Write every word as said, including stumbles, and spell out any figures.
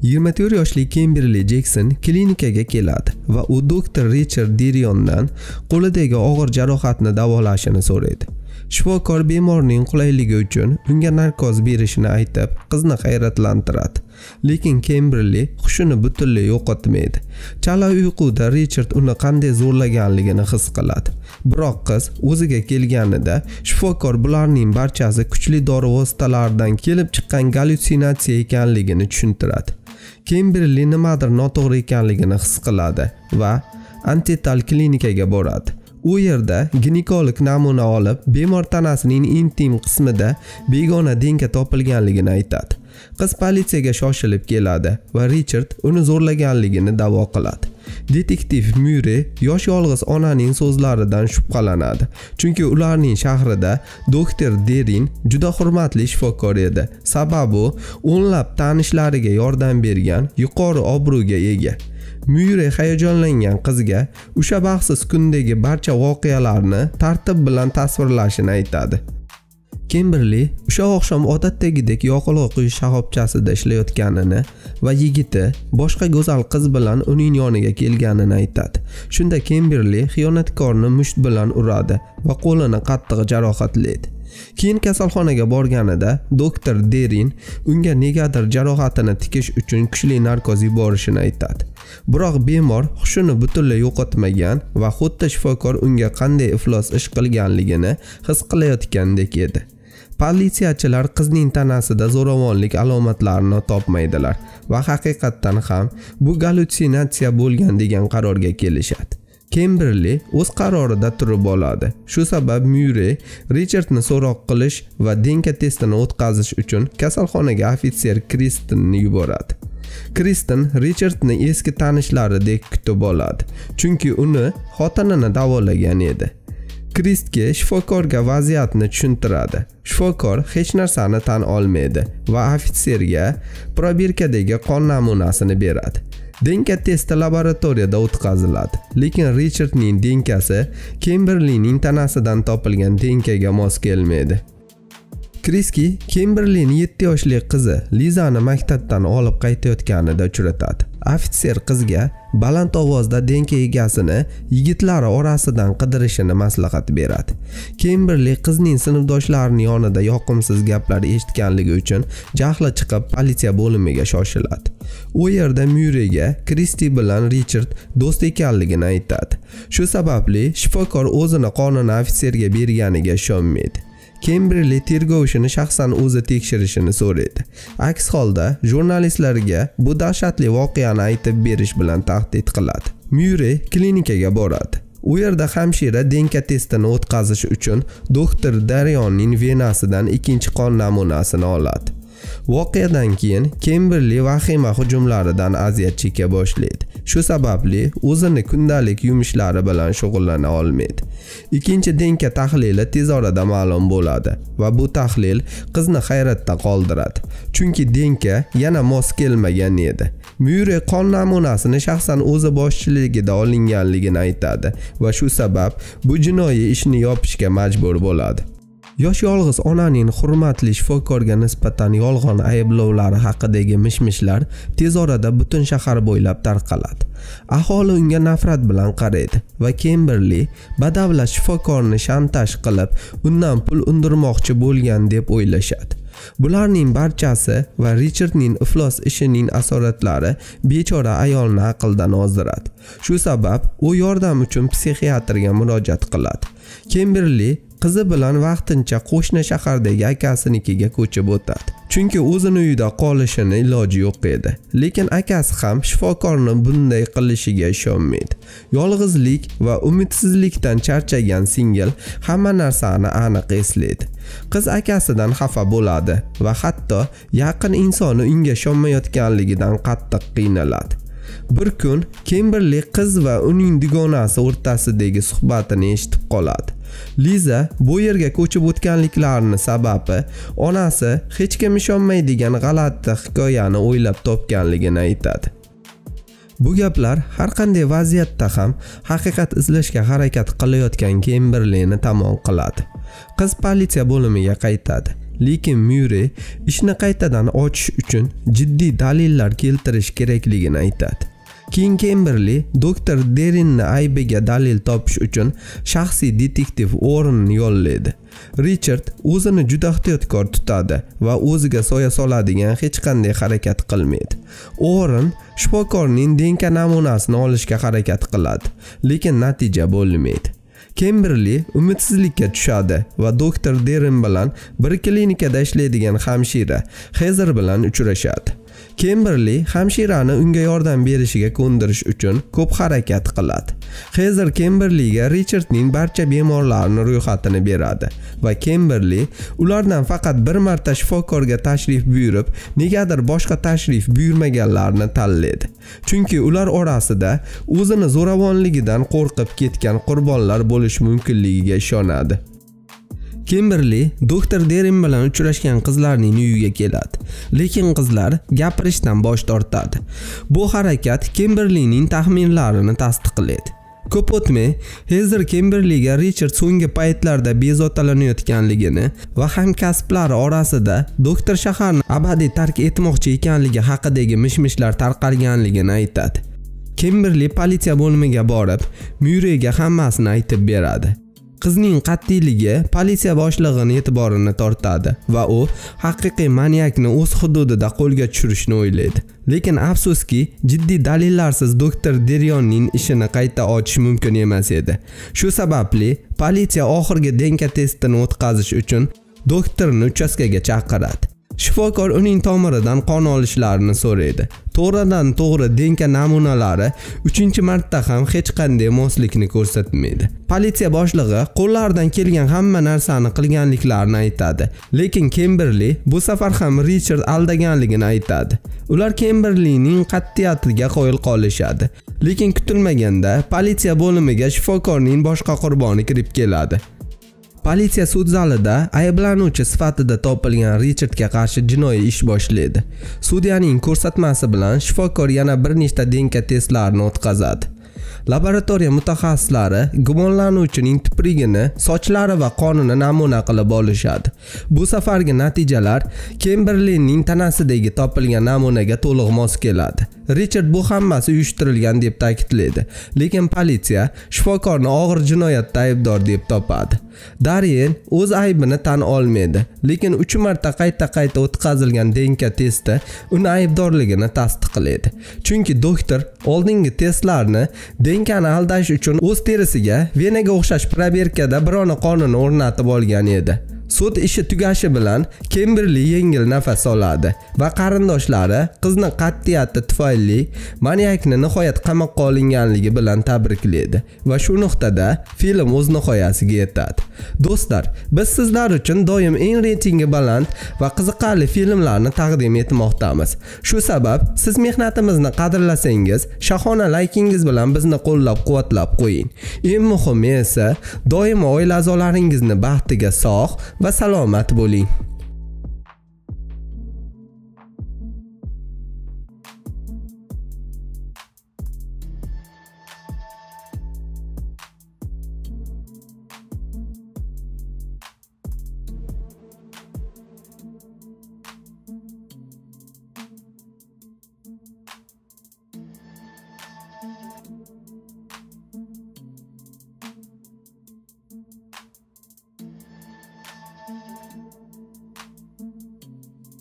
yigirma to'rt yoshli Kimberly Jackson klinikaga keladi va u doktor Richard Deriondan qo'lidagi og'ir jarohatni davolashini so'raydi. Shifokor bemorning qulayligi uchun unga narkoz berishini aytib, qizni hayratlantiradi. Lekin Kimberly hushini butunlay yo'qotmaydi. Chala uyquda Richard uni qanday zo'rlaganligini his qiladi. Biroq qiz o'ziga kelganida shifokor bularning barchasi kuchli dori vositalaridan kelib chiqqan gallyutsinatsiya ekanligini tushuntiradi. Kimberly nimadir noto'g'ri ekanligini his qiladi va antenatal klinikaga boradi. U yerda ginekolog namuna olib, bemor tanasining intim qismida begona denka topilganligini aytadi. Qiz politsiyaga shoshilib keladi va Richard uni zo'rlaganligini da'vo qiladi. Detektiv Murray yosh yolg'iz onaning so'zlaridan shubhalanadi, chunki ularning shahrida doktor Derin juda hurmatli shifokor edi. Sababi u o'nlab tanishlariga yordam bergan, yuqori obro'ga ega. Murray hayajonlangan qizga o'sha baxtsiz kundagi barcha voqealarni tartib bilan tasvirlashini aytadi. Kimberly o'sha oqshom odatdagidek yoqilg'i quyish shoxobchasida ishlayotganini va yigiti boshqa go'zal qiz bilan uning yoniga kelganini aytadi. Shunda Kimberly xiyonatkorni musht bilan uradi va qo'lini qattiq jarohatlaydi. Keyin kasalxonaga borganida doktor Derin unga negadir jarohatini tikish uchun kuchli narkoz yuborishini aytadi. Biroq bemor hushini butunlay yo'qotmagan va xuddi shifokor unga qanday iflos ish qilganligini his qilayotgandek edi. Politsiyachilar qizning tanasida zo'ravonlik alomatlarini topmaydilar va haqiqatdan ham bu gallyutsinatsiya bo'lgan degan qarorga kelishadi. Kimberly o'z qarorida turib oladi. Shu sabab Murray Richardni so'roq qilish va denka testini o'tkazish uchun kasalxonaga ofitser Kristinni yuboradi. Kristin Richardni eski tanishlaridek kutib oladi, chunki uni xotinini davolagan edi. Kristga shifokorga vaziyatni tushuntiradi. Shifokor hech narsani tan olmaydi va ofitserga probirkadagi qon namunasini beradi. Denka testi laboratoriyada o'tkaziladi, lekin Richardning denkasi Kimberlyning tanasidan topilgan denkaga mos kelmaydi. Kriski Kimberlyning yetti yoshli qizi Lizani maktabdan olib qaytayotganida uchratadi. Ofitser qizga baland ovozda denka egasini yigitlari orasidan qidirishini maslahat beradi. Kimberly qizning sinfdoshlarining yonida yoqimsiz gaplar eshitganligi uchun jahli chiqib politsiya bo'limiga shoshiladi. U yerda Murrayga Kristi bilan Richard do'st ekanligini aytadi. Shu sababli shifokor o'zini qonuni ofitserga berganiga ishonmaydi. Kimberly tergov ishini shaxsan o'zi tekshirishini so'raydi. Aks holda jurnalistlarga bu dahshatli voqeani aytib berish bilan tahdid qiladi. Murray klinikaga boradi. U yerda hamshira denka testini o'tkazish uchun doktor Darionning venasidan ikkinchi qon namunasini oladi. Voqeadan keyin Kimberly vahima hujumlaridan aziyat cheka boshlaydi. Shu sababli o'zini kundalik yumushlari bilan shug'ullana olmaydi. Ikkinchi denka tahlili tez orada ma'lum bo'ladi va bu tahlil qizni hayratda qoldiradi. Chunki denka yana mos kelmagan edi. Murray qon namunasini shaxsan o'zi boshchiligida olinganligini aytadi va shu sabab bu jinoiy ishni yopishga majbur bo'ladi. Yosh yolg'iz onaning hurmatli shifokorga nisbatan yolg'on ayblovlari haqidagi mishmishlar tez orada butun shahar bo'ylab tarqaladi. Aholi unga nafrat bilan qaraydi va Kimberly badavlat shifokorni shantaj qilib, undan pul undirmoqchi bo'lgan deb o'ylashadi. Bularning barchasi va Richardning iflos ishining asoratlari bechora ayolni aqldan ozdiradi. Shu sabab u yordam uchun psixiatrga murojaat qiladi. Kimberly qizi bilan vaqtincha qo'shni shahardagi akasinikiga ko'chib o'tadi. Chunki o'zini uyda qolishini iloji yo'q edi. Lekin akasi ham shifokorning bunday qilishiga ishonmaydi. Yolg'izlik va umidsizlikdan charchagan singil hamma narsani aniq eslaydi. Qiz akasidan xafa bo'ladi va hatto yaqin insoni unga ishonmayotganligidan qattiq qiynaladi. Bir kun Kimberly qiz va uning dugonasi o'rtasidagi suhbatini eshitib qoladi. Liza bu yerga ko'chib o'tganliklarini sababi onasi hech kim ishonmaydigan g'alati hikoyani o'ylab topganligini aytadi. Bu gaplar har qanday vaziyatda ham haqiqat izlashga harakat qilayotgan Kimberlyni tamom qiladi. Qiz politsiya bo'limiga qaytadi. lekin Myurrey ishni qaytadan ochish uchun jiddiy dalillar keltirish kerakligini aytadi. Keyin Kimberly doktor Derinni aybiga dalil topish uchun shaxsiy detektiv Warrenni yollaydi. Richard o'zini juda ehtiyotkor tutadi va o'ziga soya soladigan hech qanday harakat qilmaydi. Warren shifokorning D N K namunasini olishga harakat qiladi, lekin natija bo'lmaydi. Kimberly umidsizlikka tushadi va doktor Derin bilan bir klinikada ishlaydigan hamshira Heather bilan uchrashadi. Kimberly hamshirani unga yordam berishiga ko'ndirish uchun ko'p harakat qiladi. Heather Kimberlyga Richardning barcha bemorlarining ro'yxatini beradi va Kimberly ulardan faqat bir marta shifokorga tashrif buyurib, negadir boshqa tashrif buyurmaganlarni tanlaydi. Chunki ular orasida o'zini zo'ravonligidan qo'rqib ketgan qurbonlar bo'lishi mumkinligiga ishonadi. Kimberly doktor Derin bilan uchrashgan qizlarning uyiga keladi, lekin qizlar gapirishdan bosh tortadi. Bu harakat Kimberlyning taxminlarini tasdiqlaydi. Ko'p o'tmay, Heather Kimberlyga Richard so'nggi paytlarda bezovtalanayotganligini va hamkasblari orasida doktor shaharni abadiy tark etmoqchi ekanligi haqidagi mishmishlar tarqalganligini aytadi. Kimberly politsiya bo'limiga borib, Myurreyga hammasini aytib beradi. Qizning qat'iyligi politsiya boshlig'ining e'tiborini tortadi va u haqiqiy maniakni o'z hududida qo'lga tushirishni o'ylaydi. Lekin afsuski, jiddiy dalillarsiz doktor Derionning ishini qayta ochish mumkin emas edi. Shu sababli politsiya oxirgi D N K testini o'tkazish uchun doktorni uchastkaga chaqiradi. Shifokor uning tomiridan qon olishlarini so'raydi. To'g'ridan to'g'ri D N K namunalari uchinchi marta ham hech qanday moslikni ko'rsatmaydi. Politsiya boshlig'i qo'llaridan kelgan hamma narsani qilganliklarini aytadi, lekin Kimberly bu safar ham Richard aldaganligini aytadi. Ular Kimberlyning qat'iyatiga qoyil qolishadi, lekin kutilmaganda politsiya bo'limiga shifokorning boshqa qurboni kirib keladi. Politsiya sud zalida ayblanuvchi sifatida topilgan Richardga qarshi jinoiy ish boshlaydi. Sudyaning ko'rsatmasi bilan shifokor yana bir nechta D N K testlarini o'tkazadi. Laboratoriya mutaxassislari gumonlanuvchining kiprigini, sochlari va qonini namuna qilib olishadi. Bu safargi natijalar Kimberlyning tanasidagi topilgan namunaga to'liq mos keladi. Richard bu hammasi uyushtirilgan deb ta'kidlaydi, lekin politsiya shifokorni og'ir jinoyatda aybdor deb topadi. Darien o'z aybini tan olmaydi, lekin uch marta qayta-qayta o'tkazilgan D N K testi uni aybdorligini tasdiqlaydi. Chunki doktor oldingi testlarni D N Kni aldash uchun o'z terisiga venaga o'xshash proberkada birona qonuni o'rnatib olgan edi. Sud ishi tugashi bilan Kimberly yengil nafas oladi va qarindoshlari qizni qat'iyati tufayli maniakni nihoyat qamoqqa olinganligi bilan tabriklaydi va shu nuqtada film o'z nihoyasiga yetadi. Do'stlar, biz sizlar uchun doim eng reytingi baland va qiziqarli filmlarni taqdim etmoqdamiz. Shu sabab siz mehnatimizni qadrlasangiz, shahona laykingiz bilan bizni qo'llab-quvvatlab qo'ying. Eng muhimi esa doimo oila a'zolaringizni baxtiga sog' va salomat bo'ling.